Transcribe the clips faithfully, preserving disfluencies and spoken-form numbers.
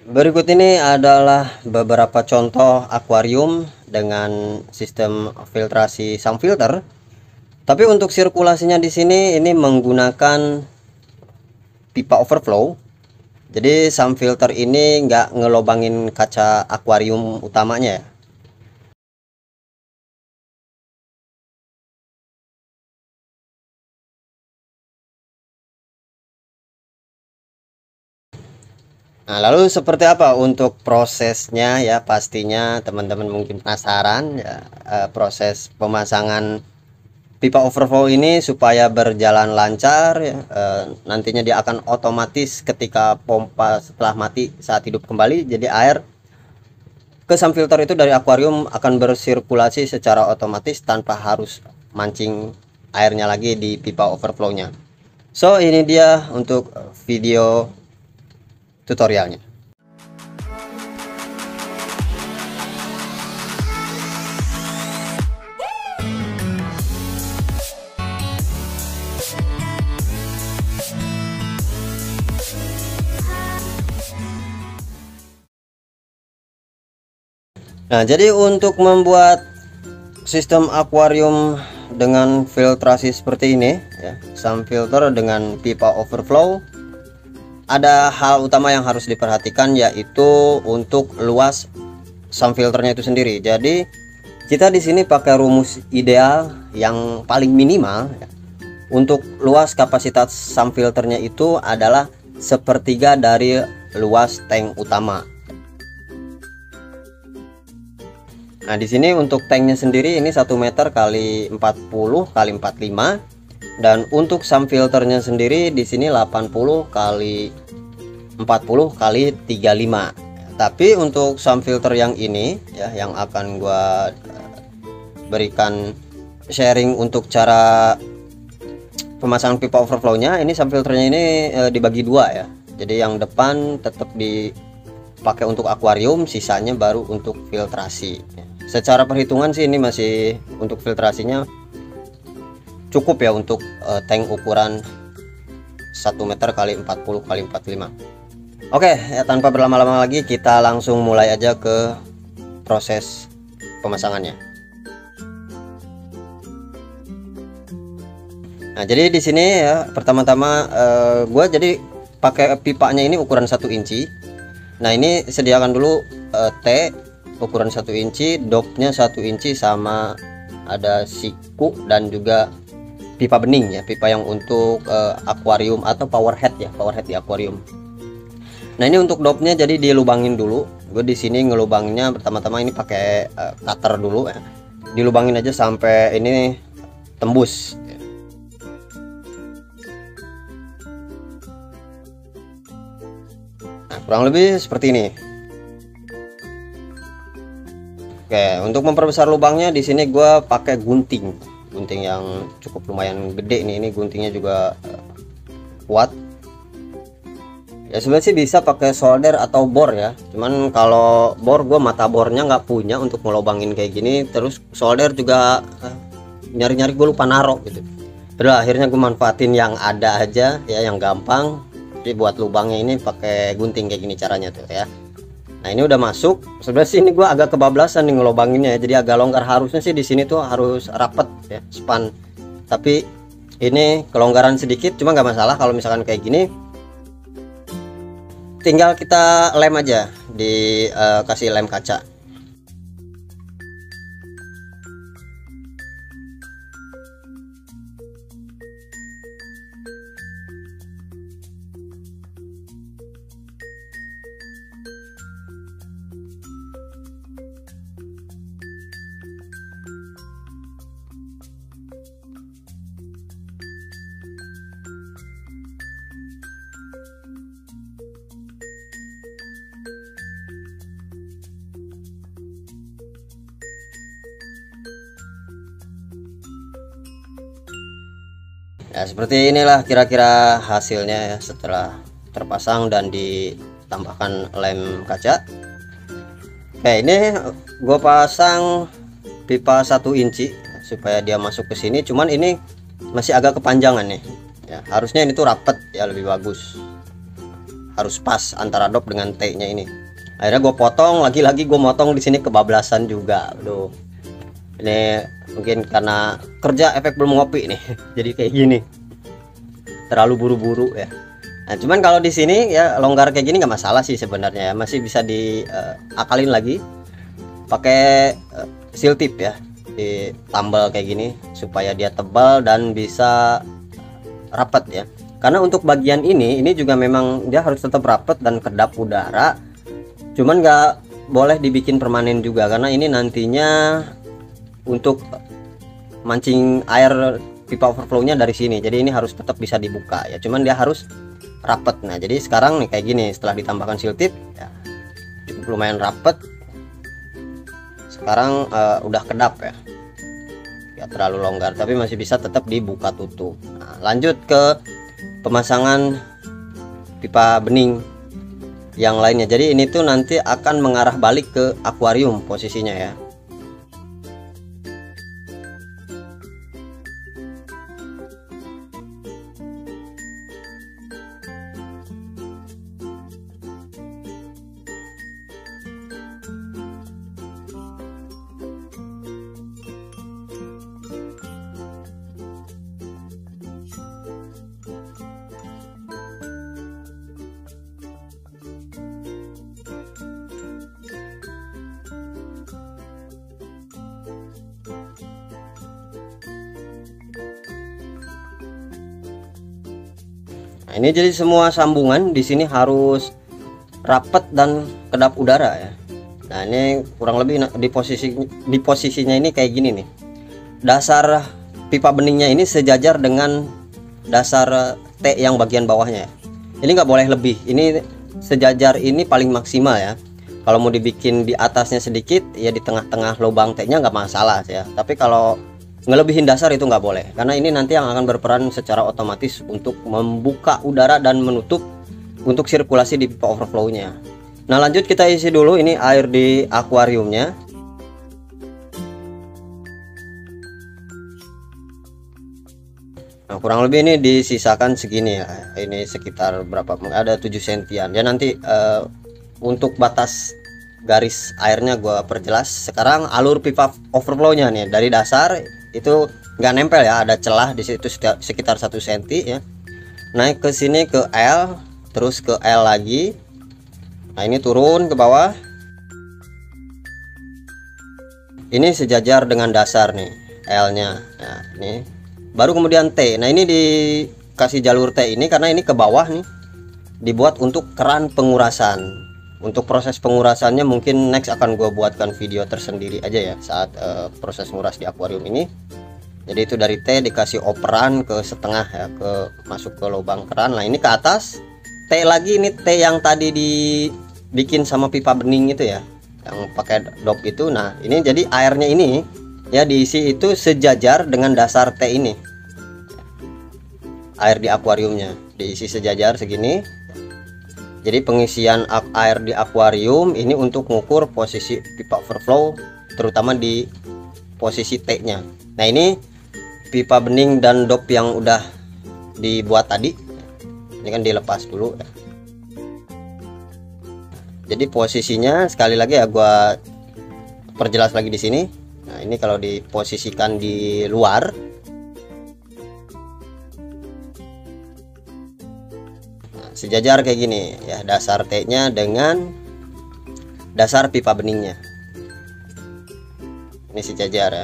Berikut ini adalah beberapa contoh akuarium dengan sistem filtrasi sound filter. Tapi untuk sirkulasinya di sini ini menggunakan pipa overflow. Jadi sound filter ini nggak ngelobangin kaca akuarium utamanya ya. Nah, lalu seperti apa untuk prosesnya ya? Pastinya teman-teman mungkin penasaran ya, eh, proses pemasangan pipa overflow ini supaya berjalan lancar ya. Eh, nantinya dia akan otomatis ketika pompa setelah mati saat hidup kembali, jadi air ke sound filter itu dari akuarium akan bersirkulasi secara otomatis tanpa harus mancing airnya lagi di pipa overflow-nya. So, ini dia untuk video tutorialnya. Nah, jadi untuk membuat sistem akuarium dengan filtrasi seperti ini ya, sound filter dengan pipa overflow, ada hal utama yang harus diperhatikan, yaitu untuk luas sound filternya itu sendiri. Jadi kita di sini pakai rumus ideal yang paling minimal ya. Untuk luas kapasitas sound filternya itu adalah sepertiga dari luas tank utama. Nah, di sini untuk tanknya sendiri ini satu meter kali empat puluh kali empat puluh lima, dan untuk sound filternya sendiri di sini delapan puluh kali empat puluh kali tiga puluh lima. Tapi untuk sound filter yang ini ya, yang akan gua berikan sharing untuk cara pemasangan pipa overflow-nya, ini sound filternya ini e, dibagi dua ya. Jadi yang depan tetap dipakai untuk akuarium, sisanya baru untuk filtrasi. Secara perhitungan sih ini masih untuk filtrasinya cukup ya untuk e, tank ukuran satu meter kali empat puluh kali empat puluh lima. Oke ya, tanpa berlama-lama lagi kita langsung mulai aja ke proses pemasangannya. Nah, jadi di sini ya pertama-tama eh, gue jadi pakai pipanya ini ukuran satu inci. Nah, ini sediakan dulu eh, T ukuran satu inci, dopnya satu inci, sama ada siku dan juga pipa bening ya, pipa yang untuk eh, akuarium atau power head ya, power head di akuarium. Nah, ini untuk dopnya jadi dilubangin dulu. Gue di sini ngelubanginnya pertama-tama ini pakai uh, cutter dulu ya. Dilubangin aja sampai ini tembus. Nah, kurang lebih seperti ini. Oke, untuk memperbesar lubangnya di sini gue pakai gunting, gunting yang cukup lumayan gede nih. Ini guntingnya juga uh, kuat. Ya sebenarnya sih bisa pakai solder atau bor ya, cuman kalau bor gue mata bornya nggak punya untuk ngelobangin kayak gini, terus solder juga nyari-nyari gue lupa narok gitu. Terus akhirnya gue manfaatin yang ada aja ya, yang gampang. Jadi buat lubangnya ini pakai gunting kayak gini caranya tuh ya. Nah, ini udah masuk. Sebenarnya sih ini gue agak kebablasan nih ngelobanginnya ya, jadi agak longgar. Harusnya sih di sini tuh harus rapet ya, span. Tapi ini kelonggaran sedikit, cuma nggak masalah kalau misalkan kayak gini. Tinggal kita lem aja, dikasih uh, lem kaca. Ya, seperti inilah kira-kira hasilnya ya setelah terpasang dan ditambahkan lem kaca. Oke, ini gue pasang pipa satu inci supaya dia masuk ke sini, cuman ini masih agak kepanjangan nih ya, harusnya ini tuh rapet ya, lebih bagus. harus pas antara dop dengan T nya ini. Akhirnya gue potong, lagi-lagi gue motong di sini kebablasan juga. Aduh, ini mungkin karena kerja efek belum ngopi nih jadi kayak gini, terlalu buru-buru ya. Nah cuman kalau di sini ya longgar kayak gini nggak masalah sih sebenarnya ya, masih bisa diakalin uh, lagi pakai uh, seal tip ya, ditambal kayak gini supaya dia tebal dan bisa rapat ya. Karena untuk bagian ini ini juga memang dia harus tetap rapat dan kedap udara, cuman nggak boleh dibikin permanen juga karena ini nantinya untuk mancing air pipa overflow-nya dari sini, jadi ini harus tetap bisa dibuka ya, cuman dia harus rapet. Nah jadi sekarang nih kayak gini setelah ditambahkan seal tip ya, cukup lumayan rapet. Sekarang uh, udah kedap ya, ya terlalu longgar tapi masih bisa tetap dibuka tutup. Nah, lanjut ke pemasangan pipa bening yang lainnya. Jadi ini tuh nanti akan mengarah balik ke akuarium posisinya ya. Nah, ini jadi semua sambungan di sini harus rapet dan kedap udara ya. Nah, ini kurang lebih di posisi di posisinya ini kayak gini nih. Dasar pipa beningnya ini sejajar dengan dasar T yang bagian bawahnya ya. Ini nggak boleh lebih. Ini sejajar ini paling maksimal ya. Kalau mau dibikin di atasnya sedikit ya di tengah-tengah lubang T-nya nggak masalah ya. Tapi kalau ngelebihin dasar itu nggak boleh, karena ini nanti yang akan berperan secara otomatis untuk membuka udara dan menutup untuk sirkulasi di pipa overflow-nya. Nah lanjut kita isi dulu ini air di akuariumnya. Nah kurang lebih ini disisakan segini ya, ini sekitar berapa, ada tujuh sentian ya. Nanti uh, untuk batas garis airnya gua perjelas. Sekarang alur pipa overflow-nya nih dari dasar itu nggak nempel ya, ada celah di situ sekitar satu senti ya. Naik ke sini ke L, terus ke L lagi. Nah ini turun ke bawah. Ini sejajar dengan dasar nih L-nya. Nah ini baru kemudian T. Nah ini dikasih jalur T ini karena ini ke bawah nih, dibuat untuk keran pengurasan. Untuk proses pengurasannya mungkin next akan gue buatkan video tersendiri aja ya saat uh, proses nguras di akuarium ini. Jadi itu dari T dikasih operan ke setengah ya, ke masuk ke lubang keran. Nah ini ke atas T lagi, ini T yang tadi dibikin sama pipa bening itu ya, yang pakai dop itu. Nah ini jadi airnya ini ya diisi itu sejajar dengan dasar T ini. Air di akuariumnya diisi sejajar segini. Jadi pengisian air di akuarium ini untuk mengukur posisi pipa overflow, terutama di posisi T-nya. Nah ini pipa bening dan dop yang udah dibuat tadi, ini kan dilepas dulu. Jadi posisinya sekali lagi ya gua perjelas lagi di sini. Nah ini kalau diposisikan di luar, sejajar kayak gini ya, dasar T-nya dengan dasar pipa beningnya. Ini sejajar ya.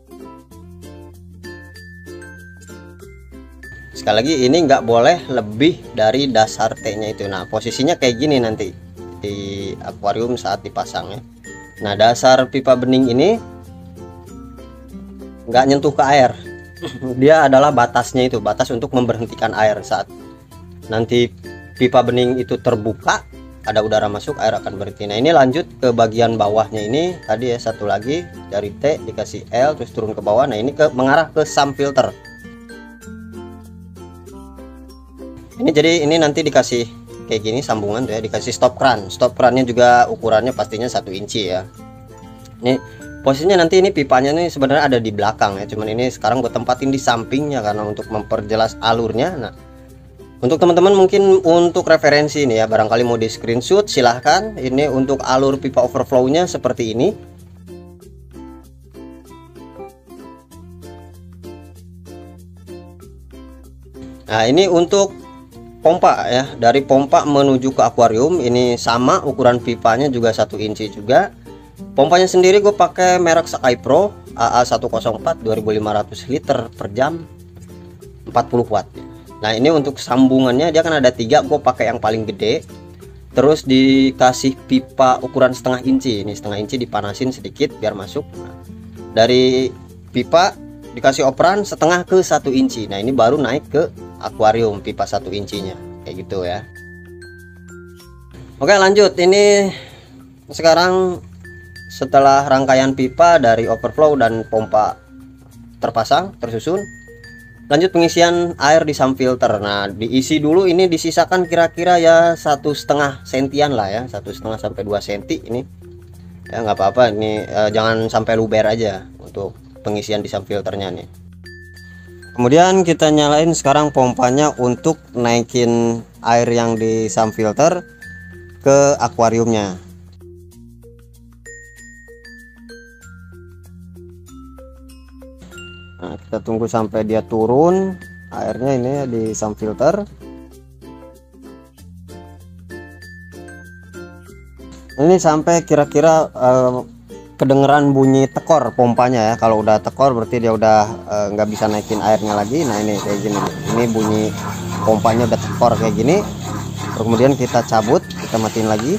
Sekali lagi ini nggak boleh lebih dari dasar T-nya itu. Nah posisinya kayak gini nanti di akuarium saat dipasang ya. Nah dasar pipa bening ini nggak nyentuh ke air. Dia adalah batasnya itu, batas untuk memberhentikan air saat nanti pipa bening itu terbuka, ada udara masuk, air akan berhenti. Nah ini lanjut ke bagian bawahnya ini tadi ya, satu lagi dari T dikasih L terus turun ke bawah. Nah ini ke mengarah ke sump filter. Ini jadi ini nanti dikasih kayak gini sambungan tuh ya, dikasih stop kran. Stop krannya juga ukurannya pastinya satu inci ya. Ini posisinya nanti ini pipanya nih sebenarnya ada di belakang ya, cuman ini sekarang gue tempatin di sampingnya karena untuk memperjelas alurnya. Nah Untuk teman-teman mungkin untuk referensi ini ya, barangkali mau di screenshot silahkan. Ini untuk alur pipa overflow-nya seperti ini. Nah, ini untuk pompa ya, dari pompa menuju ke akuarium ini sama, ukuran pipanya juga satu inci juga. Pompanya sendiri gue pakai merek Sakai Pro A A seratus empat dua ribu lima ratus liter per jam, empat puluh watt. Nah, ini untuk sambungannya dia kan ada tiga, gue pakai yang paling gede. Terus dikasih pipa ukuran setengah inci, ini setengah inci dipanasin sedikit biar masuk. Nah, dari pipa dikasih operan setengah ke satu inci. Nah, ini baru naik ke akuarium pipa satu incinya kayak gitu ya. Oke, lanjut. Ini sekarang setelah rangkaian pipa dari overflow dan pompa terpasang tersusun, lanjut pengisian air di sump filter. Nah, diisi dulu, ini disisakan kira-kira ya satu setengah sentian lah ya, satu setengah sampai dua senti ini ya, nggak apa-apa ini eh, jangan sampai luber aja untuk pengisian di sump filternya nih. Kemudian kita nyalain sekarang pompanya untuk naikin air yang di sump filter ke akuariumnya. Nah, kita tunggu sampai dia turun airnya ini di sump filter. Ini sampai kira-kira eh, kedengeran bunyi tekor pompanya ya. Kalau udah tekor berarti dia udah nggak eh, bisa naikin airnya lagi. Nah, ini kayak gini, ini bunyi pompanya udah tekor kayak gini. Kemudian kita cabut, kita matiin lagi.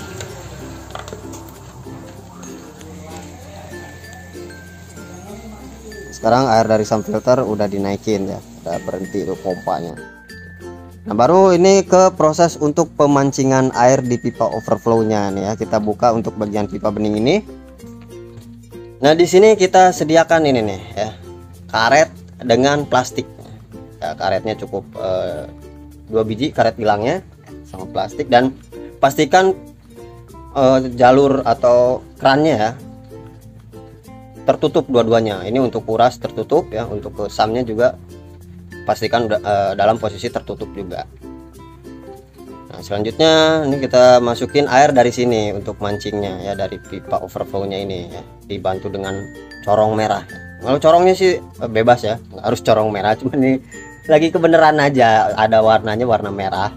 Sekarang air dari sump filter udah dinaikin ya, udah berhenti tuh pompanya. Nah, baru ini ke proses untuk pemancingan air di pipa overflow-nya nih ya. Kita buka untuk bagian pipa bening ini. Nah, di sini kita sediakan ini nih ya, karet dengan plastik. Ya, karetnya cukup eh, dua biji karet bilangnya sama plastik, dan pastikan eh, jalur atau krannya ya tertutup dua-duanya. Ini untuk kuras tertutup ya, untuk ke samnya juga pastikan uh, dalam posisi tertutup juga. Nah, selanjutnya ini kita masukin air dari sini untuk mancingnya ya, dari pipa overflow-nya ini ya, dibantu dengan corong merah. Kalau corongnya sih bebas ya, nggak harus corong merah, cuma ini lagi kebenaran aja ada warnanya warna merah.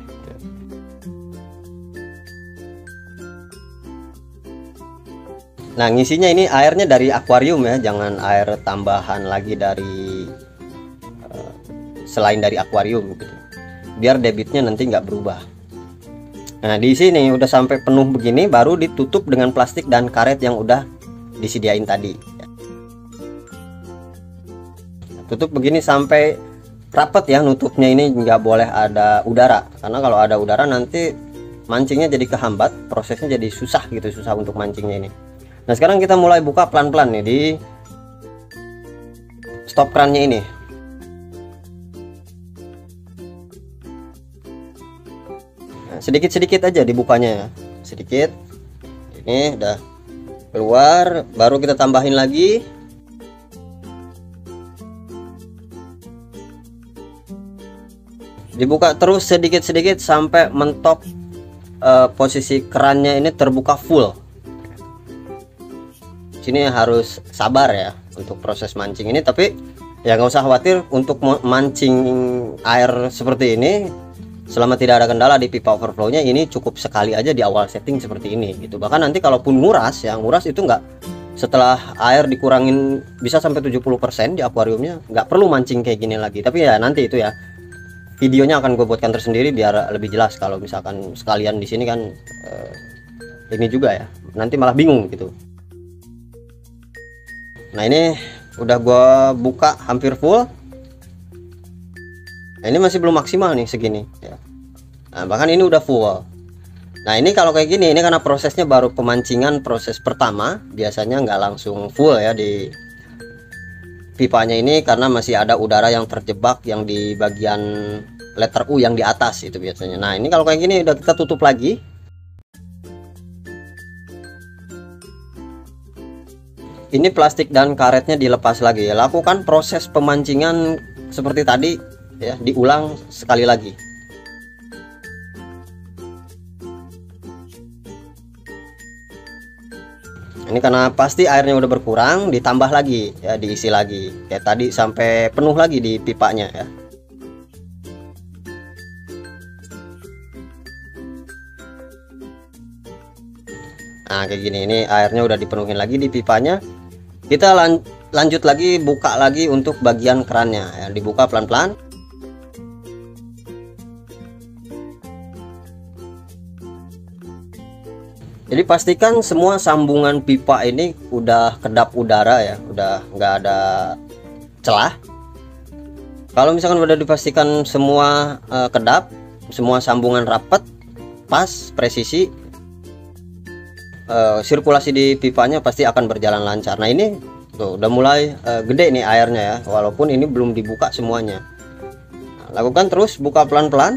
Nah, ngisinya ini airnya dari akuarium ya, jangan air tambahan lagi dari uh, selain dari akuarium gitu, biar debitnya nanti nggak berubah. Nah, di sini udah sampai penuh begini, baru ditutup dengan plastik dan karet yang udah disediain tadi. Tutup begini sampai rapat ya nutupnya, ini nggak boleh ada udara, karena kalau ada udara nanti mancingnya jadi kehambat, prosesnya jadi susah gitu, susah untuk mancingnya ini. Nah, sekarang kita mulai buka pelan-pelan nih di stop krannya ini. Nah, sedikit-sedikit aja dibukanya ya, sedikit. Ini udah keluar, baru kita tambahin lagi. Dibuka terus sedikit-sedikit sampai mentok eh, posisi kerannya ini terbuka full. Sini harus sabar ya untuk proses mancing ini, tapi ya nggak usah khawatir untuk mancing air seperti ini. Selama tidak ada kendala di pipa overflow-nya, ini cukup sekali aja di awal setting seperti ini gitu. Bahkan nanti kalaupun nguras ya, nguras itu nggak, setelah air dikurangin bisa sampai tujuh puluh persen di akuariumnya, nggak perlu mancing kayak gini lagi. Tapi ya nanti itu ya videonya akan gue buatkan tersendiri biar lebih jelas. Kalau misalkan sekalian di sini kan eh, ini juga ya, nanti malah bingung gitu. Nah, ini udah gua buka hampir full. Nah, ini masih belum maksimal nih segini ya. Nah, bahkan ini udah full. Nah, ini kalau kayak gini, ini karena prosesnya baru pemancingan proses pertama, biasanya nggak langsung full ya di pipanya ini, karena masih ada udara yang terjebak yang di bagian letter U yang di atas itu biasanya. Nah, ini kalau kayak gini udah kita tutup lagi. Ini plastik dan karetnya dilepas lagi. Lakukan proses pemancingan seperti tadi ya, diulang sekali lagi. Ini karena pasti airnya udah berkurang, ditambah lagi ya, diisi lagi kayak tadi sampai penuh lagi di pipanya ya. Nah kayak gini, ini airnya udah dipenuhin lagi di pipanya. Kita lan lanjut lagi, buka lagi untuk bagian kerannya ya, dibuka pelan-pelan. Jadi pastikan semua sambungan pipa ini udah kedap udara ya, udah nggak ada celah. Kalau misalkan udah dipastikan semua uh, kedap, semua sambungan rapat, pas, presisi, uh, sirkulasi di pipanya pasti akan berjalan lancar. Nah ini tuh udah mulai uh, gede nih airnya ya, walaupun ini belum dibuka semuanya. Nah, lakukan terus, buka pelan-pelan.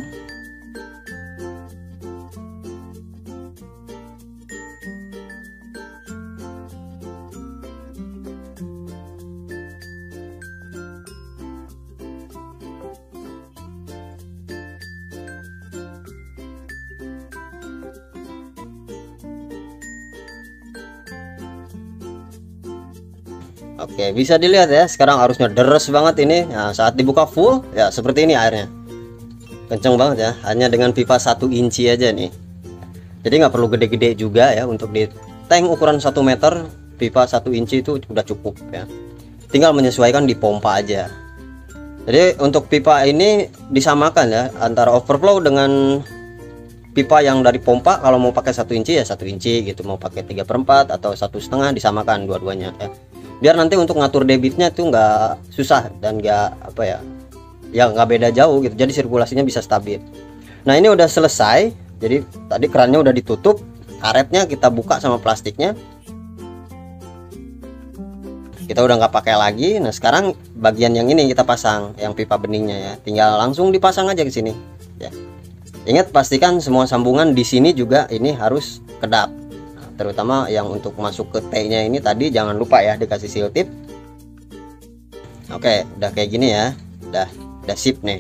Oke, bisa dilihat ya, sekarang arusnya deres banget ini. Nah, saat dibuka full ya seperti ini airnya, kenceng banget ya, hanya dengan pipa satu inci aja nih. Jadi nggak perlu gede-gede juga ya, untuk di tank ukuran satu meter pipa satu inci itu udah cukup ya, tinggal menyesuaikan di pompa aja. Jadi untuk pipa ini disamakan ya antara overflow dengan pipa yang dari pompa. Kalau mau pakai satu inci ya satu inci gitu, mau pakai tiga per empat atau satu setengah, disamakan dua-duanya ya, biar nanti untuk ngatur debitnya tuh nggak susah dan nggak apa ya ya nggak beda jauh gitu, jadi sirkulasinya bisa stabil. Nah ini udah selesai, jadi tadi kerannya udah ditutup, karetnya kita buka sama plastiknya, kita udah nggak pakai lagi. Nah sekarang bagian yang ini kita pasang, yang pipa beningnya ya, tinggal langsung dipasang aja ke sini ya. Ingat pastikan semua sambungan di sini juga ini harus kedap, terutama yang untuk masuk ke T-nya ini tadi jangan lupa ya dikasih seal tip. Oke, udah kayak gini ya, udah udah sip nih.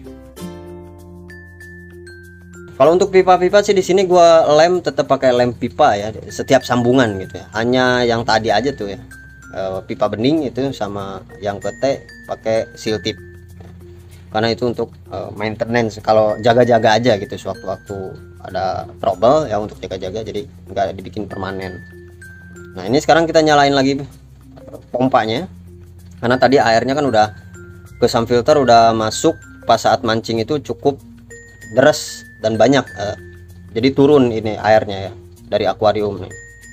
Kalau untuk pipa-pipa sih di sini gua lem tetap pakai lem pipa ya, setiap sambungan gitu ya. Hanya yang tadi aja tuh ya, e, pipa bening itu sama yang ke T pakai seal tip. Karena itu untuk e, maintenance, kalau jaga-jaga aja gitu sewaktu-waktu ada trouble ya, untuk jaga-jaga, jadi nggak dibikin permanen. Nah ini sekarang kita nyalain lagi pompanya, karena tadi airnya kan udah ke sump filter, udah masuk pas saat mancing itu cukup deres dan banyak, eh, jadi turun ini airnya ya dari akuarium nih.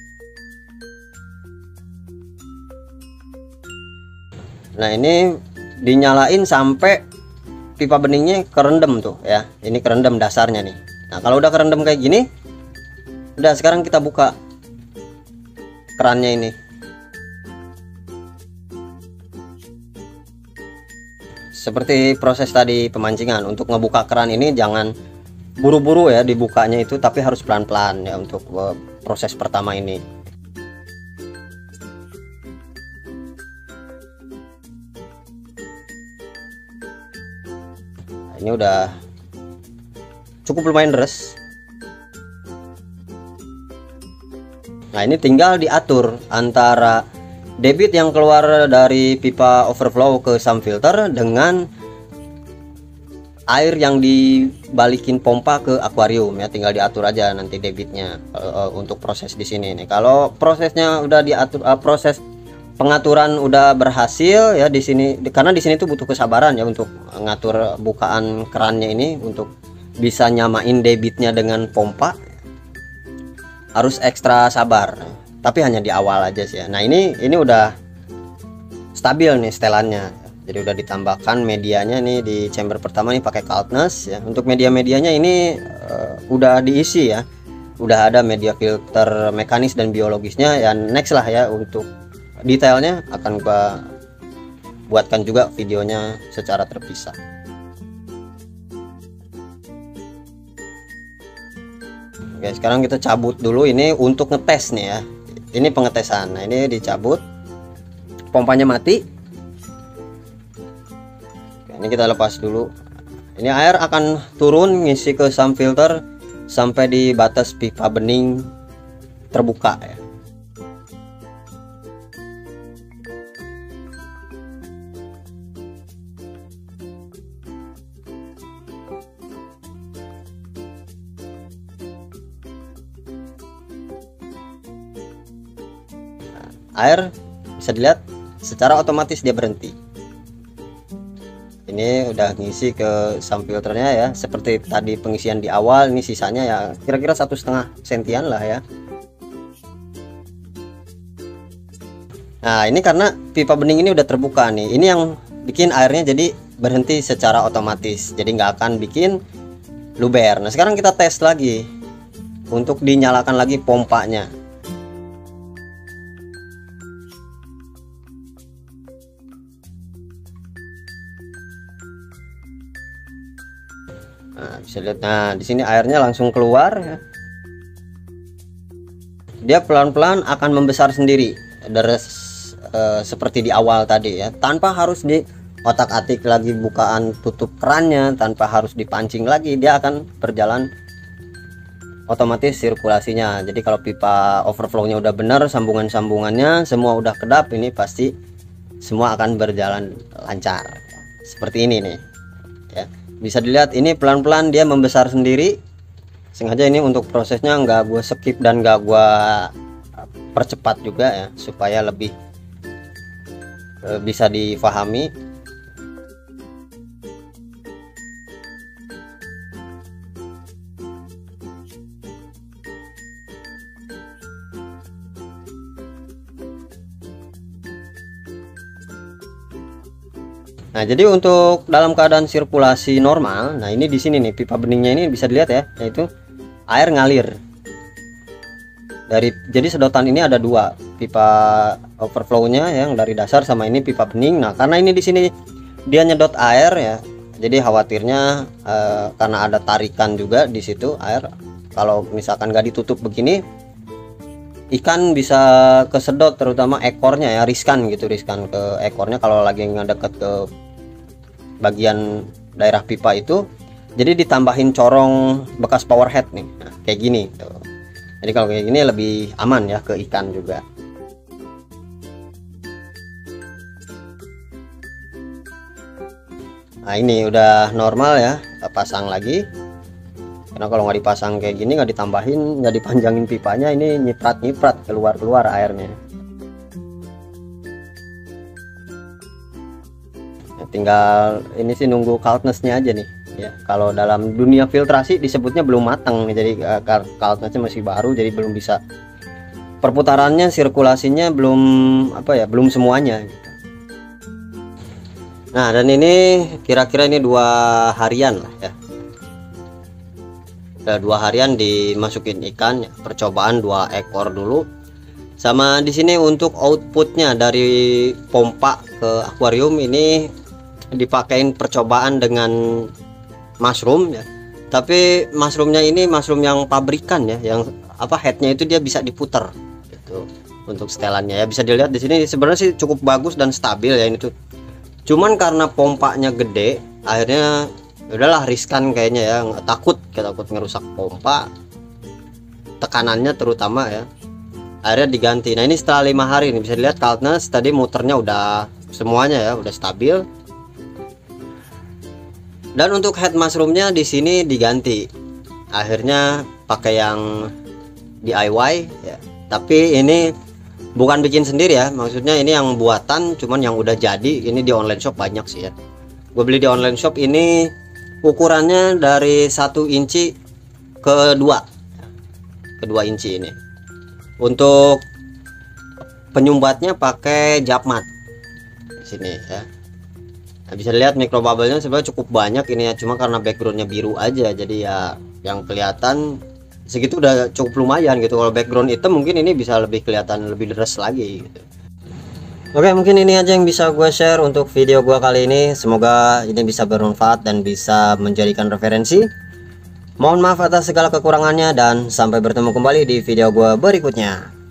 Nah ini dinyalain sampai pipa beningnya kerendam tuh ya, ini kerendam dasarnya nih. Nah kalau udah kerendam kayak gini, udah sekarang kita buka kerannya ini. Seperti proses tadi pemancingan, untuk ngebuka keran ini jangan buru-buru ya dibukanya itu, tapi harus pelan-pelan ya untuk proses pertama ini. Nah, ini udah cukup lumayan deres. Nah ini tinggal diatur antara debit yang keluar dari pipa overflow ke sump filter dengan air yang dibalikin pompa ke akuarium ya, tinggal diatur aja nanti debitnya uh, untuk proses di sini nih. Kalau prosesnya udah diatur, uh, proses pengaturan udah berhasil ya di sini, karena di sini tuh butuh kesabaran ya untuk ngatur bukaan kerannya ini, untuk bisa nyamain debitnya dengan pompa harus ekstra sabar, tapi hanya di awal aja sih ya. Nah ini ini udah stabil nih setelannya, jadi udah ditambahkan medianya nih di chamber pertama nih pakai Kaltnesh ya. Untuk media-medianya ini uh, udah diisi ya, udah ada media filter mekanis dan biologisnya ya. Next lah ya, untuk detailnya akan gua buatkan juga videonya secara terpisah. Oke, sekarang kita cabut dulu ini untuk ngetes nih ya. Ini pengetesan. Nah, ini dicabut. Pompanya mati. Oke, ini kita lepas dulu. Ini air akan turun ngisi ke sump filter sampai di batas pipa bening terbuka ya. air bisa dilihat secara otomatis dia berhenti. Ini udah ngisi ke sump filternya ya, seperti tadi pengisian di awal. Ini sisanya ya kira-kira satu setengah sentian lah ya. Nah ini karena pipa bening ini udah terbuka nih, ini yang bikin airnya jadi berhenti secara otomatis, jadi nggak akan bikin luber. Nah sekarang kita tes lagi untuk dinyalakan lagi pompanya. Nah, bisa lihat, nah di sini airnya langsung keluar ya. Dia pelan-pelan akan membesar sendiri dari eh, seperti di awal tadi ya, tanpa harus di otak-atik lagi bukaan tutup kerannya, tanpa harus dipancing lagi, dia akan berjalan otomatis sirkulasinya. Jadi kalau pipa overflow-nya udah benar, sambungan-sambungannya semua udah kedap, ini pasti semua akan berjalan lancar seperti ini nih ya. Bisa dilihat ini pelan-pelan dia membesar sendiri. Sengaja ini untuk prosesnya nggak gue skip dan nggak gue percepat juga ya, supaya lebih e, bisa difahami. Nah, jadi untuk dalam keadaan sirkulasi normal, nah ini di sini nih pipa beningnya ini bisa dilihat ya, yaitu air ngalir. Dari jadi sedotan ini ada dua, pipa overflow-nya yang dari dasar sama ini pipa bening. Nah, karena ini di sini dia nyedot air ya. Jadi khawatirnya eh, karena ada tarikan juga di situ air. Kalau misalkan nggak ditutup begini, ikan bisa kesedot, terutama ekornya ya, riskan gitu, riskan ke ekornya kalau lagi ngedeket ke bagian daerah pipa itu. Jadi ditambahin corong bekas power head nih, nah, kayak gini tuh. Jadi kalau kayak gini lebih aman ya ke ikan juga. Nah ini udah normal ya, kita pasang lagi. Karena kalau nggak dipasang kayak gini, nggak ditambahin, nggak dipanjangin pipanya, ini nyiprat-nyiprat keluar-keluar airnya. Ya, tinggal ini sih nunggu coldness-nya aja nih. Ya, kalau dalam dunia filtrasi disebutnya belum matang, jadi uh, coldness-nya masih baru, jadi belum bisa, perputarannya, sirkulasinya belum apa ya, belum semuanya. Gitu. Nah dan ini kira-kira ini dua harian lah ya. Udah dua harian dimasukin ikan, percobaan dua ekor dulu. Sama di sini untuk outputnya dari pompa ke akuarium ini dipakein percobaan dengan mushroom ya. Tapi mushroomnya ini mushroom yang pabrikan ya, yang apa headnya itu dia bisa diputar gitu untuk setelannya ya. Bisa dilihat di sini sebenarnya sih cukup bagus dan stabil ya ini tuh. Cuman karena pompanya gede, akhirnya udahlah riskan kayaknya ya, nggak takut takut ngerusak pompa, tekanannya terutama ya, akhirnya diganti. Nah ini setelah lima hari ini bisa dilihat coldness tadi muternya udah semuanya ya, udah stabil. Dan untuk head mushroomnya di sini diganti, akhirnya pakai yang D I Y ya. Tapi ini bukan bikin sendiri ya, maksudnya ini yang buatan, cuman yang udah jadi ini di online shop banyak sih ya. Gue beli di online shop ini ukurannya dari satu inci ke dua ke dua inci ini. Untuk penyumbatnya pakai japmat di sini ya. Nah, bisa lihat mikrobubble-nya sebenarnya cukup banyak ini ya, cuma karena backgroundnya biru aja, jadi ya yang kelihatan segitu udah cukup lumayan gitu. Kalau background hitam mungkin ini bisa lebih kelihatan lebih deres lagi gitu. Oke, mungkin ini aja yang bisa gue share untuk video gue kali ini. Semoga ini bisa bermanfaat dan bisa menjadikan referensi. Mohon maaf atas segala kekurangannya dan sampai bertemu kembali di video gue berikutnya.